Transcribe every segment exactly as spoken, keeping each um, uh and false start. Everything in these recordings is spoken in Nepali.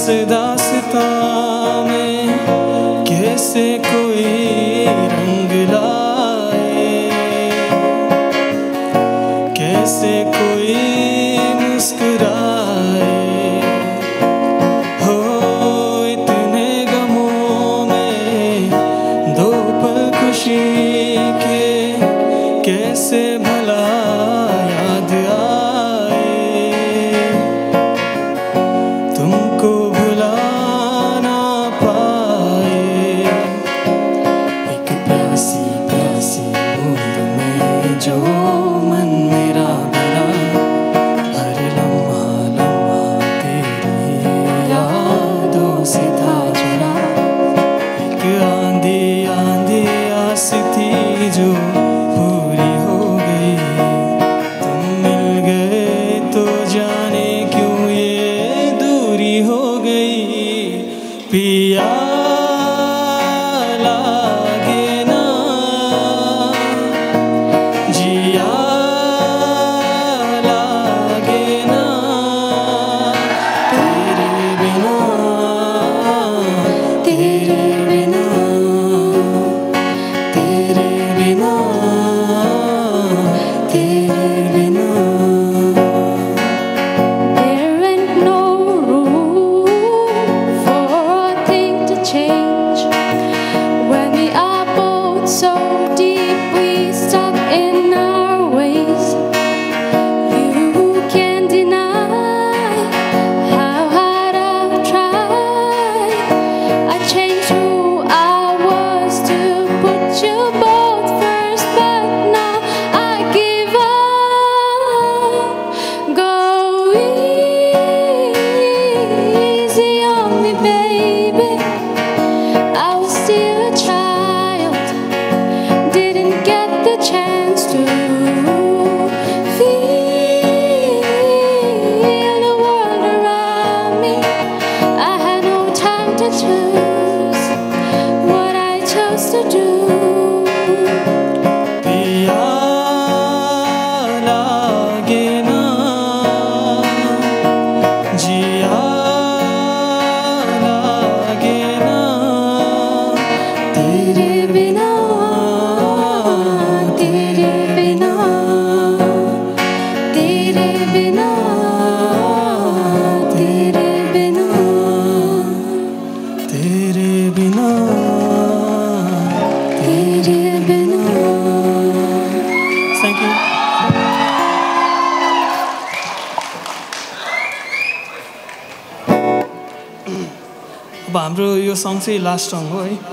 इस दास्तां में कैसे कोई रंग लाए, कैसे कोई मुस्कुराए। हो इतने गमों में दो पल खुशी के कैसे भला याद आए। तुमको भुला ना पाए। एक प्यासी प्यासी बूंद में जो मन मेरा भरा, हर लम्हा लम्हा तेरी यादों से था जुड़ा। एक आंधी आंधी आस थी जो पूरी हो गई। तुम मिल गए तो जाने क्यों ये दूरी हो गई। पिया लागे ना जिया लागे ना तेरे बिना, तेरे बिना, तेरे बिना, तेरे बिना। There ain't no room for a thing to change. When we are both so deep, we stuck in our ways. You can't deny how hard I've tried. I changed who I was to put you both first, but now I give up. Go easy on me, baby. I was still a child, didn't get the chance to feel the world around me. I had no time to choose what I chose to do. पिया लागे ना जिया लागे ना तेरे बिना, तेरे बिना, तेरे बिना, तेरे बिना, तेरे बिना, तेरे बिना। Thank you. अब हाम्रो यो सङ चाहिँ लास्ट सङ हो है।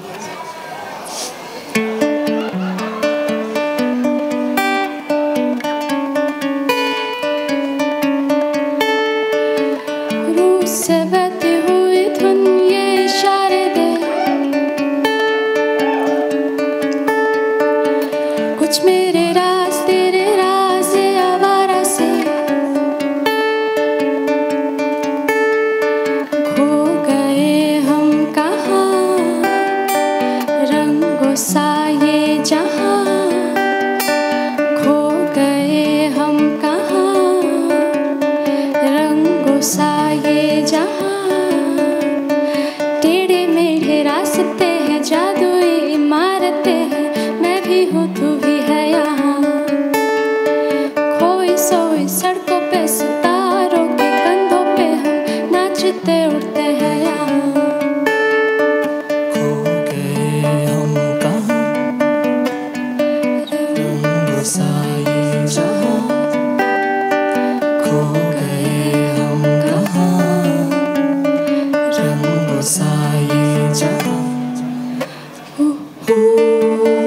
रूह से बहती हुई धुन ये इशारे दे, कुछ मेरे राज तेरे राज ये आवारा से। खो गए हम कहाँ, रंगों सा ये जहाँ। खो गए हम कहाँ, रंगों सा ये जहाँ। टेढ़े मेढ़े रास्ते हैं, जादुई इमारतें हैं, मैं भी हूँ तू भी है यहाँ। खोई सोई सड़कों पे सितारों के कंधों पे हम नाचते उड़ते हैं यहाँ। खो गए हम कहाँ, रंगों सा ये जहाँ। खो गए हम कहाँ, रंगों सा ये जहाँ। Ooh, ooh.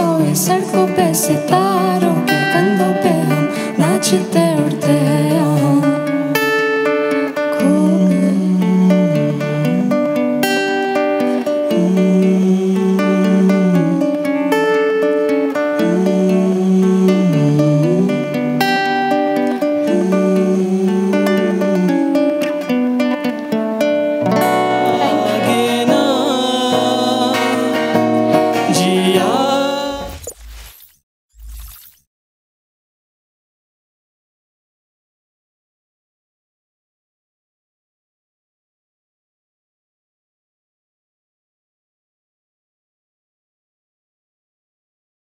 सोए सड़कों पे सितारों के कंधों पे हम नाचते उड़ते हैं